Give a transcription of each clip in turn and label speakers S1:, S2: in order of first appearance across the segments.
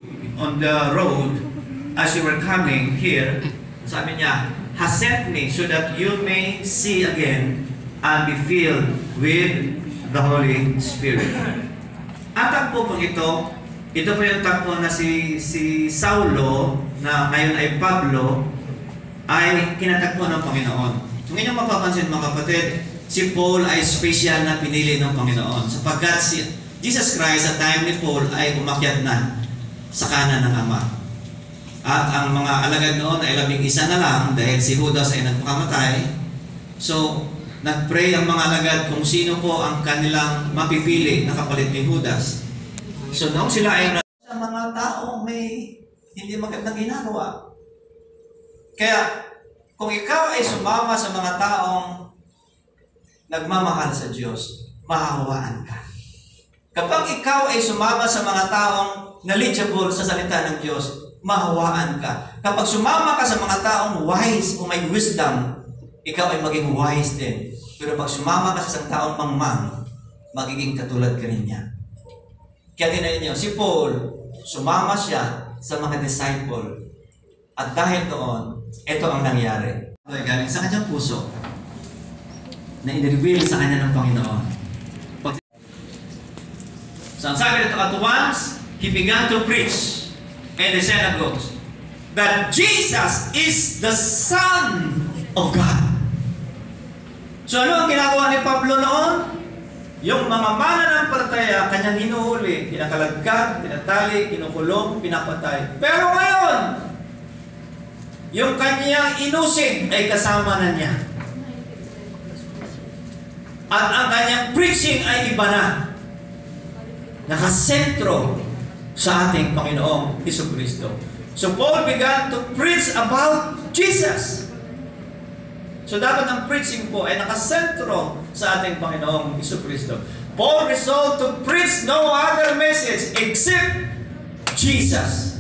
S1: On the road, as you were coming here, sabi niya, has sent me so that you may see again and be filled with the Holy Spirit. Ang tagpo pong ito po yung tagpo na si Saulo, na ngayon ay Pablo, ay kinatagpo ng Panginoon. Kung inyong mapapansin mga kapatid, si Paul ay special na pinili ng Panginoon sapagkat si Jesus Christ sa time ni Paul ay umakyat na sa kanan ng Ama. At ang mga alagad noon ay 11 na lang dahil si Judas ay nagpakamatay. So, nag-pray ang mga alagad kung sino po ang kanilang mapipili na kapalit ni Judas. So, noong sila ay sa mga taong may hindi magandang ginagawa. Kaya, kung ikaw ay sumama sa mga taong nagmamahal sa Diyos, mahahawaan ka. Kapag ikaw ay sumama sa mga taong knowledgeable sa salita ng Diyos, mahawaan ka. Kapag sumama ka sa mga taong wise o may wisdom, ikaw ay maging wise din. Pero pag sumama ka sa isang taong mangmang, magiging katulad ka rin niya. Kaya tinayin niyo, si Paul, sumama siya sa mga disciple. At dahil doon, ito ang nangyari. Ito ay galing sa kanyang puso na in-reveal sa kanya ng Panginoon. So, ang sabi nito, at once, he began to preach in the synagogues that Jesus is the Son of God. So, ano ang ginagawa ni Pablo noon? Yung mga mananampalataya, kanyang hinuhuli, kinakalagkat, tinatali, kinukulong, pinapatay. Pero ngayon, yung kanyang inusig ay kasama na niya. At ang kanyang preaching ay iba na. Nakasentro sa ating Panginoong Jesucristo. So Paul began to preach about Jesus. So dapat ang preaching po ay nakasentro sa ating Panginoong Jesucristo. Paul resolved to preach no other message except Jesus.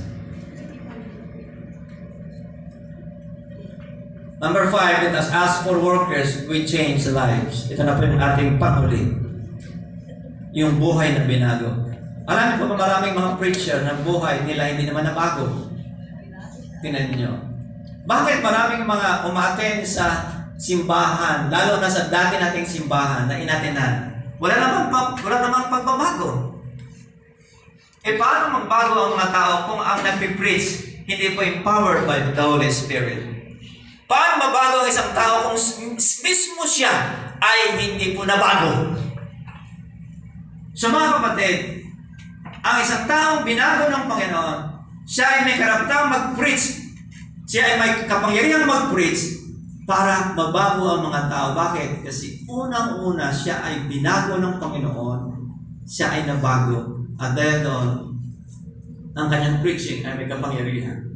S1: Number 5, let us ask for workers, we change lives. Ito na po yung ating panghuli. Yung buhay na binago. Alam niyo po maraming mga preacher na buhay nila hindi naman nabago. Tingnan niyo. Bakit maraming mga umaten sa simbahan, lalo na sa dati nating simbahan na inatenan? Wala namang pagbabago. E paano magbago ang mga tao kung ang nagpipreach hindi po empowered by the Holy Spirit? Paano mabago ang isang tao kung mismo siya ay hindi po nabago? So mga kapatid, ang isang taong binago ng Panginoon, siya ay may karapatang mag-preach. Siya ay may kapangyarihang mag-preach para mabago ang mga tao. Bakit? Kasi unang-una siya ay binago ng Panginoon, siya ay nabago. At dahil doon, ang kanyang preaching ay may kapangyarihan.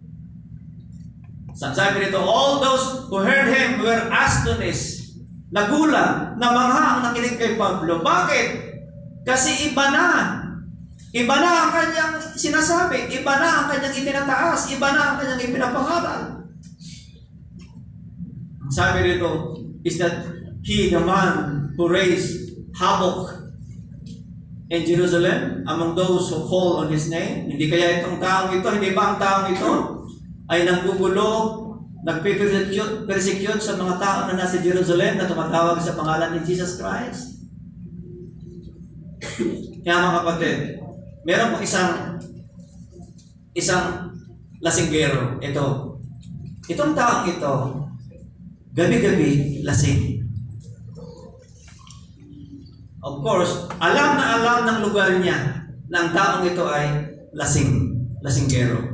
S1: Sabi nito, all those who heard him were astonished. Nagulat, namangha ang nakinig kay Pablo. Bakit? Kasi iba na. Iba na ang kanyang sinasabi. Iba na ang kanyang itinataas. Iba na ang kanyang ipinapangaral. Ang sabi rito is that he, the man who raised havoc in Jerusalem among those who call on his name. Hindi kaya itong taong ito, hindi ba ang taong ito ay nanggugulo, nagpe-persecute sa mga tao na nasa Jerusalem na tumatawag sa pangalan ni Jesus Christ? Kaya mga kapatid, meron pong isang lasinggero. Itong taong ito, gabi-gabi lasing. Of course, alam na alam ng lugar niya na ang taong ito ay lasinggero.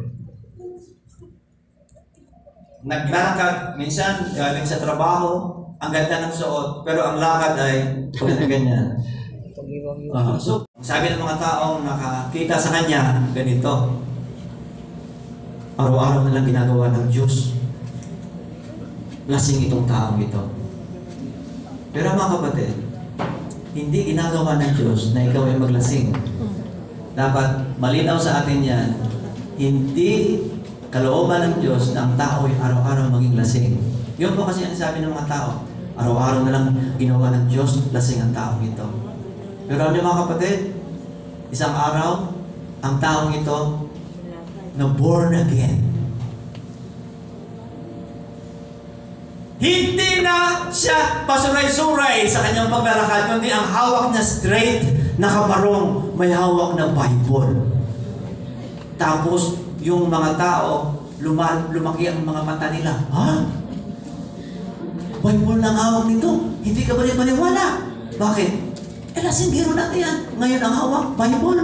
S1: Naglalakad, minsan galing sa trabaho, ang ganda ng suot, pero ang lakad ay ganyan. So, sabi ng mga taong nakakita sa kanya, ganito. Araw-araw na lang ginagawa ng Diyos. Lasing itong taong ito. Pero mga kapatid, hindi ginagawa ng Diyos na ikaw ay maglasing. Dapat malinaw sa atin yan, hindi kalooban ng Diyos na ang tao ay araw-araw maging lasing. Yun po kasi ang sabi ng mga tao. Araw-araw na lang ginawa ng Diyos, lasing ang taong ito. Pero ano mga kapatid, isang araw, ang taong ito na born again. Hindi na siya pasuray-suray sa kanyang paglalakad, kundi ang hawak niya straight, nakabarong, may hawak na Bible. Tapos, yung mga tao, lumaki ang mga mata nila. Ha? Bible na hawak nito. Hindi ka ba rin maniwala? Bakit? Lasinggero natin yan. Ngayon ang hawak, Bible.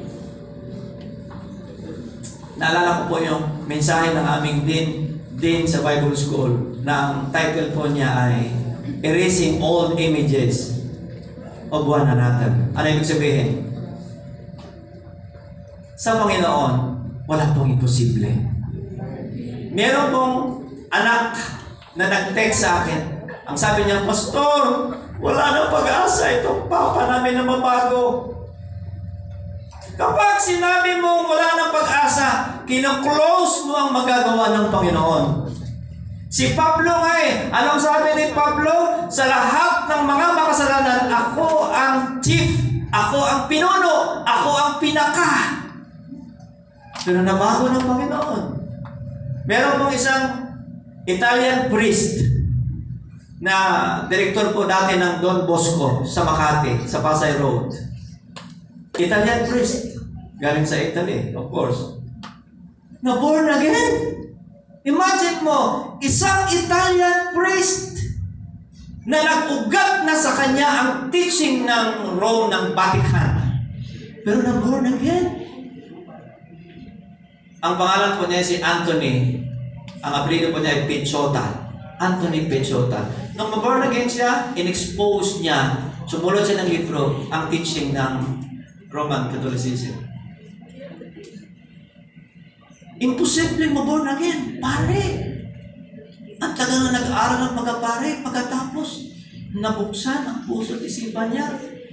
S1: Naalala ko po yung mensahe ng aming din sa Bible School na ang title po niya ay Erasing Old Images of One Another. Ano ibig sabihin? Sa Panginoon, wala pong imposible. Meron pong anak na nag-text sa akin. Ang sabi niya, Pastor, wala nang pag-asa itong papa namin na mabago. Kapag sinabi mo wala nang pag-asa, kino-close mo ang magagawa ng Panginoon. Si Pablo nga anong sabi ni Pablo? Sa lahat ng mga makasalanan, ako ang chief, ako ang pinuno, ako ang pinaka. Pero nabago ng Panginoon. Meron pong isang Italian priest na direktor po dati ng Don Bosco sa Makati, sa Pasay Road. Italian priest. Galing sa Italy, of course. Na born again. Imagine mo, isang Italian priest na nag-ugat na sa kanya ang teaching ng Rome ng Vatican. Pero na born again. Ang pangalan po niya si Anthony. Ang apelido po niya ay Pichota. Anthony Pichota. Nung ma-born again siya, in-expose niya, sumulot siya ng libro, ang teaching ng Roman Catholicism. Imposible ma-born again, pare. Ang tagal na nag-aaral ng pagkapare, pagkatapos nabuksan ang puso at isipan niya.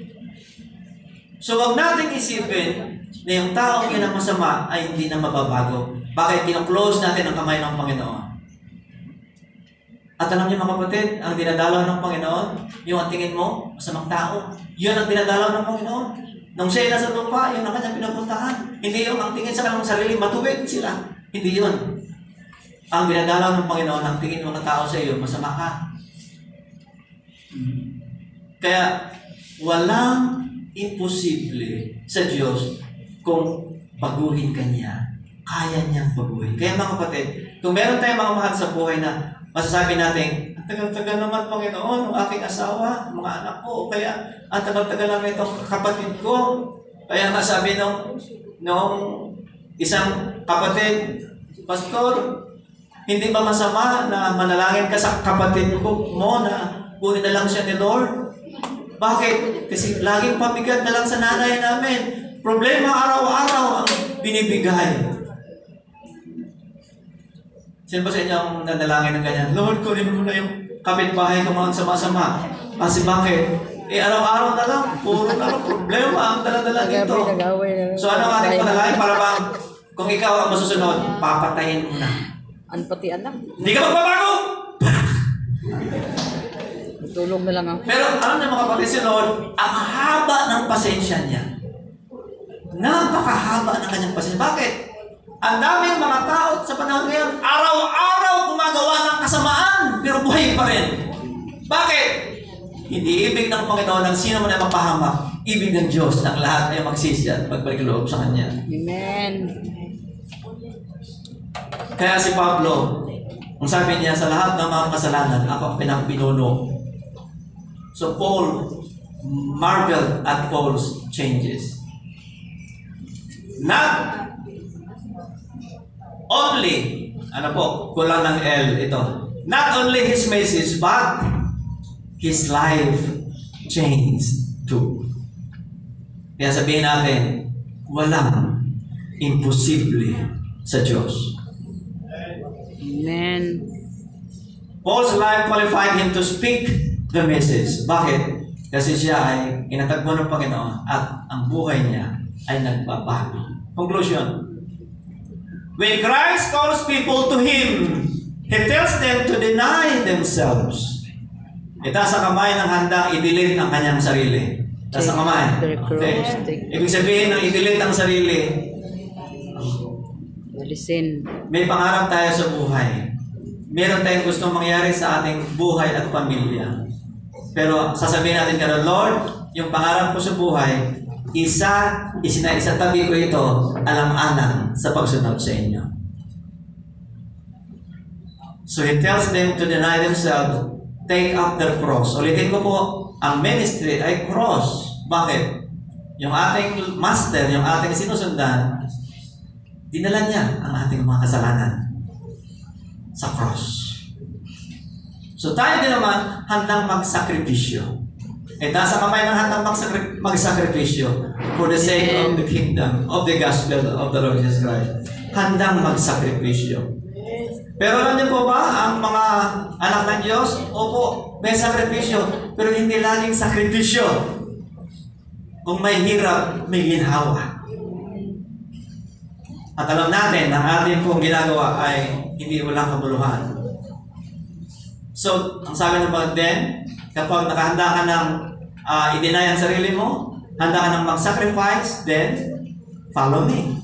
S1: So wag nating isipin na yung taong yan ang masama ay hindi na mababago. Bakit? Kino-close natin ang kamay ng Panginoon. At alam niyo mga kapatid, ang dinadalaw ng Panginoon, yung ang tingin mo, masamang tao, yun ang dinadalaw ng Panginoon. Nung siya nasa lupa, yun ang kanyang pinapuntahan. Hindi yung ang tingin sa kanyang sarili, matuwid sila. Hindi yun. Ang dinadalaw ng Panginoon, ang tingin ng mga tao sa iyo, masama ka. Kaya, walang imposible sa Diyos kung baguhin ka niya. Kaya niyang baguhin. Kaya mga kapatid, kung meron tayong mga mahal sa buhay na masasabi natin, ang tagal-tagal naman, Panginoon, ang aking asawa, mga anak ko, kaya ang tagal-tagal naman itong kapatid ko. Kaya nga sabi nung isang kapatid, Pastor, hindi ba masama na manalangin ka sa kapatid mo na kunin na lang siya ni Lord? Bakit? Kasi laging pabigat na lang sa nanay namin. Problema araw-araw ang binibigay. Sino ba sa inyo ang nanalangin ng ganyan? Lord, kunin mo na yung kapitbahay ko mga sama-sama. Kasi bakit? Araw-araw na lang, puro na lang problema ang dala-dala dito. So ano ang ating panalangin para bang kung ikaw ang masusunod, papatayin mo na.
S2: Pati anak.
S1: Hindi ka magbabago!
S2: Tulog na lang ako.
S1: Pero alam niyo mga kapatid, si Lord, ang haba ng pasensya niya. Napakahaba ng kanyang pasensya. Bakit? Ang daming mga tao sa panahon ngayon, araw-araw gumagawa ng kasamaan, pero buhay pa rin. Bakit? Hindi ibig ng Panginoon ng sino man ay mapahamak. Ibig ng Diyos ng lahat ay magsisi at magbalik loob sa Kanya.
S2: Amen.
S1: Kaya si Pablo, ang sabi niya, sa lahat ng mga kasalanan, ako ang pinangpinuno. So Paul marveled at Paul's changes. Not only, kulang ng L ito. Not only his message, but his life changed too. Kaya sabihin natin, walang imposible sa Diyos.
S2: Amen.
S1: Paul's life qualified him to speak the message. Bakit? Kasi siya ay inatagpo ng Panginoon at ang buhay niya ay nagbabago. Conclusion. When Christ calls people to Him, He tells them to deny themselves. Itaas ang kamay ng handang i-delete ang kanyang sarili. Itaas ang kamay. Okay. Ibig sabihin ng i-delete ang sarili,
S2: Alisin.
S1: May pangarap tayo sa buhay. Meron tayong gustong mangyari sa ating buhay at pamilya. Pero sasabihin natin ka na, Lord, yung pangarap ko sa buhay, isinaisabi ko ito alang-alang sa pagsunod sa inyo. So He tells them to deny themselves, take up their cross. Ulitin ko po, ang ministry ay cross. Bakit? Yung ating master, yung ating sinusundan, dinala niya ang ating mga kasalanan sa cross. So tayo din naman handang magsakripisyo. Nasa kamay ng handang magsakripisyo for the sake of the kingdom, of the gospel of the Lord Jesus Christ. Handang magsakripisyo. Pero alam niyo po ba, ang mga anak ng Diyos, opo, may sakripisyo, pero hindi laging sakripisyo. Kung may hirap, may ginhawa. At alam natin, ang ating pong ginagawa ay hindi walang kabuluhan. So, ang sabi ng mga din, kapag nakahanda ka ng i-deny ang sarili mo, handa ka ng mag-sacrifice, then follow me.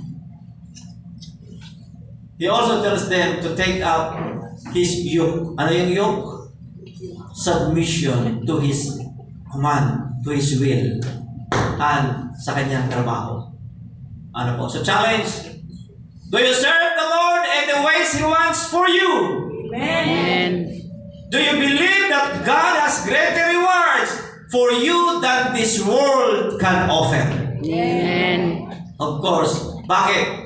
S1: He also tells them to take up His yoke. Ano yung yoke? Submission to His command, to His will, and sa kanyang trabaho. Ano po? So challenge, do you serve the Lord in the ways He wants for you?
S2: Amen.
S1: Do you believe that God has greater rewards for you than this world can offer?
S2: Amen.
S1: Of course. Bakit?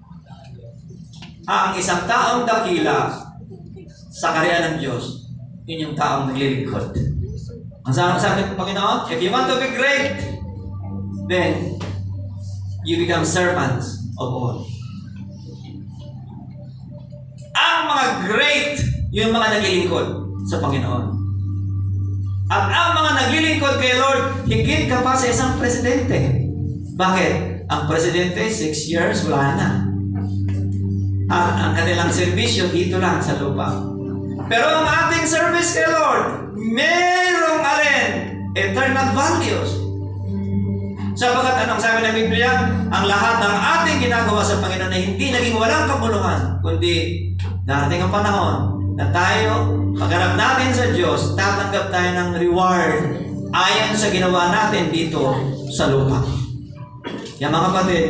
S1: Ang isang taong dakila sa karya ng Diyos, yun yung taong naglilingkod. Ang sabi ng Panginoon, if you want to be great, then you become servants of all. Ang mga great, yung mga naglilingkod sa Panginoon. At ang mga naglilingkod kay Lord, higit ka pa sa isang presidente. Bakit? Ang presidente, 6 years, wala na. At ang kanilang serbisyo dito lang sa lupa. Pero ang ating service kay Lord, merong alin, eternal values. Sapagkat anong sabi ng Biblia? Ang lahat ng ating ginagawa sa Panginoon ay hindi naging walang kabuluhan, kundi darating ang panahon na tayo, pagharap natin sa Diyos, tatanggap tayo ng reward ayon sa ginawa natin dito sa lupa. Yan mga kapatid,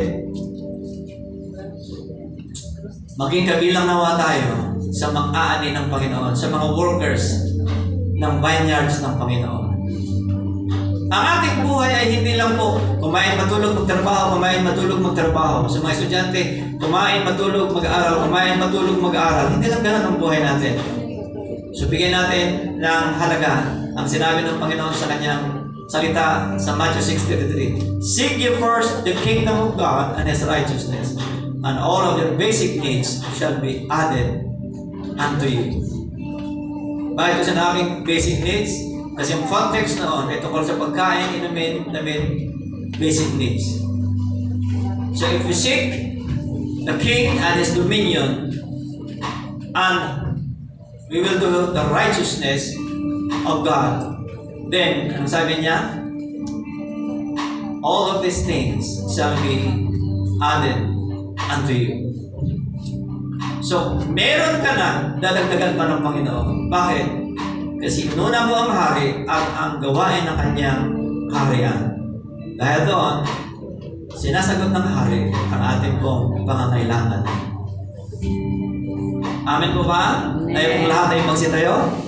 S1: maging kabilang nawa tayo sa mag-aani ng Panginoon, sa mga workers ng vineyards ng Panginoon. Ang ating buhay ay hindi lang po kumain, matulog, magtrabaho, kumain, matulog, magtrabaho. Sa mga estudyante, kumain, matulog, mag-aaral, kumain, matulog, mag-aaral. Hindi lang ganun ang buhay natin. So bigyan natin ng halaga ang sinabi ng Panginoon sa kanyang salita sa Matthew 6:33. Seek ye first the kingdom of God and His righteousness, and all of your basic needs shall be added unto you. Bakit ko sinabing basic needs? Kasi yung context noon ay tungkol sa pagkain, inumin, damit, basic needs. So if we seek the King and His dominion, and we will do the righteousness of God, then, ang sabi niya, all of these things shall be added unto you. So, meron ka na, dadagdagan pa ng Panginoon. Bakit? Kasi inuna mo ang hari at ang gawain ng kanyang harian. Dahil doon, sinasagot ng hari ang ating pong pangangailangan. Amen po ba? Tayo pong lahat ay magsitayo.